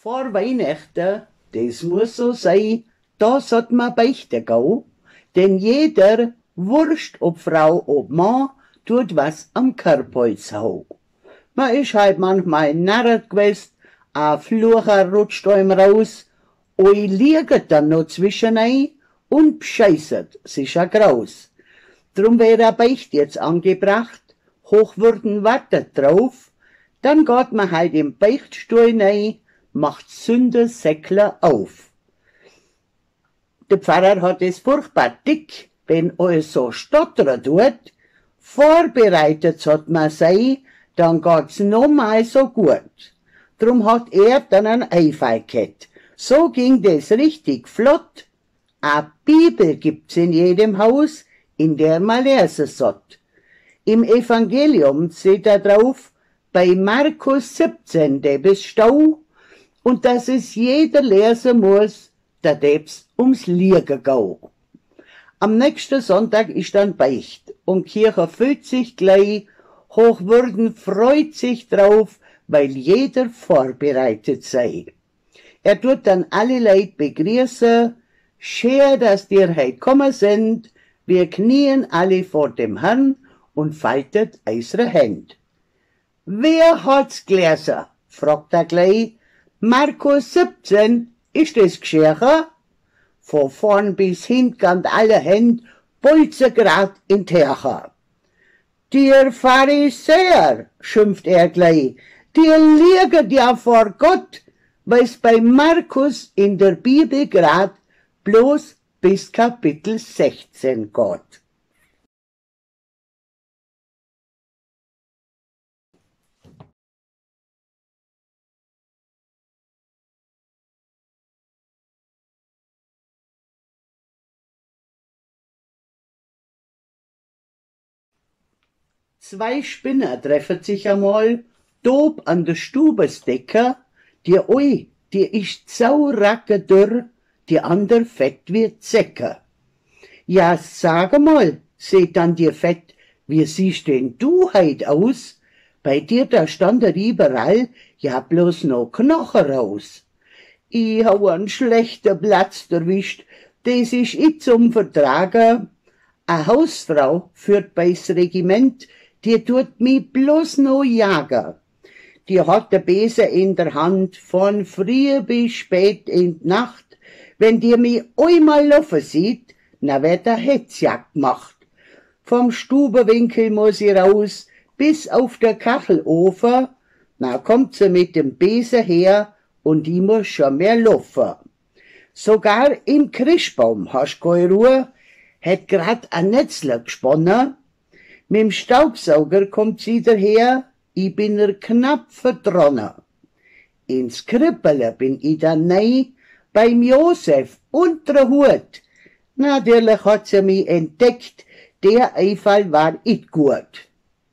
Vor Weihnachten, das muss so sein, da sollt man beichte gau, denn jeder, wurscht ob Frau, ob Mann, tut was am Körpolz hau. Man ist halt manchmal narret gewesen, a Flucher rutscht einem raus, oi lieget dann noch zwischenei und bescheißet sich a Graus. Drum wär a Beicht jetzt angebracht, Hochwürden wartet drauf, dann geht man halt im Beichtstuhl nei, macht Sündesäckler auf. Der Pfarrer hat es furchtbar dick, wenn alles so stottern tut. Vorbereitet hat man sei, dann geht's noch mal so gut. Drum hat er dann ein Einfall gehabt. So ging das richtig flott. A Bibel gibt's in jedem Haus, in der man lesen sollt. Im Evangelium steht da drauf, bei Markus 17, der bis Stau, und dass es jeder lesen muss, da deb's ums Liegen gau. Am nächsten Sonntag ist dann Beicht, und Kirche füllt sich gleich, Hochwürden freut sich drauf, weil jeder vorbereitet sei. Er tut dann alle Leute begrüßen, schön, dass dir heut kommen sind, wir knien alle vor dem Herrn und faltet eisere Händ. Wer hat's gelesen? Fragt er gleich. Markus 17, ist es Geschichte? Von vorn bis hinten alle Hände bolzen grad in Terche. Dir Pharisäer, schimpft er gleich, dir liegt ja vor Gott, weil's bei Markus in der Bibel grad bloß bis Kapitel 16 geht. Zwei Spinner treffen sich einmal, dob an der Stubesdecke, die oi, die ist sauracke dürr, die ander fett wie Zecke. Ja, sag mal, seht dann dir Fett, wie siehst denn du heut aus? Bei dir da stand er überall, ja bloß noch Knochen raus. Ich hau einen schlechten Platz erwischt, des ist ich zum Vertragen. A Hausfrau führt bei's Regiment, die tut mi bloß noch jagen. Die hat der Besen in der Hand, von früh bis spät in die Nacht. Wenn die mi einmal laufen sieht, na wird a Hetzjagd gemacht. Vom Stubenwinkel muss sie raus, bis auf der Kachelofen, na kommt sie mit dem Besen her und die muss schon mehr laufen. Sogar im Christbaum hast keine Ruhe, hat grad a Netzler gesponnen. Mit'm Staubsauger kommt sie daher, ich bin er knapp verdronnen. Ins Krippele bin ich dann nei, beim Josef unter Hut. Natürlich hat sie mich entdeckt, der Einfall war ich gut.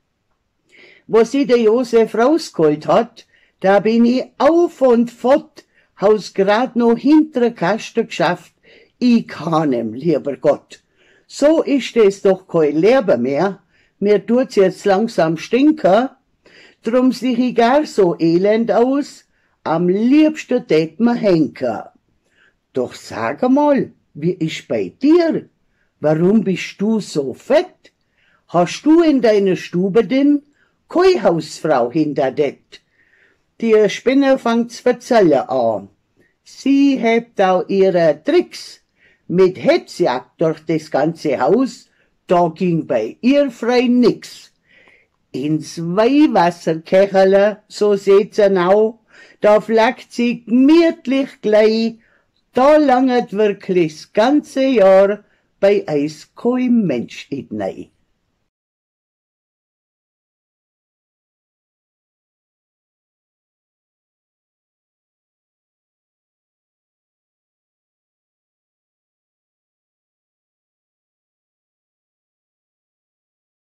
Wo sie der Josef rausgeholt hat, da bin ich auf und fort, haus grad noch hintere Kasten geschafft, ich kann ihm, lieber Gott. So ist es doch kein Leben mehr, mir tut's jetzt langsam stinken, drum sieh ich gar so elend aus, am liebsten tät mir henken. Doch sag mal, wie ist bei dir? Warum bist du so fett? Hast du in deiner Stube denn keine Hausfrau hinter det? Die Spinne fangt's verzellen an. Sie hebt auch ihre Tricks mit Hetzjagd durch das ganze Haus, da ging bei ihr frei nix. Ins Weihwasserkechele, so seht's auch, da flackt sie gemütlich gleich, da langet wirklich das ganze Jahr bei eis kein Mensch in nei.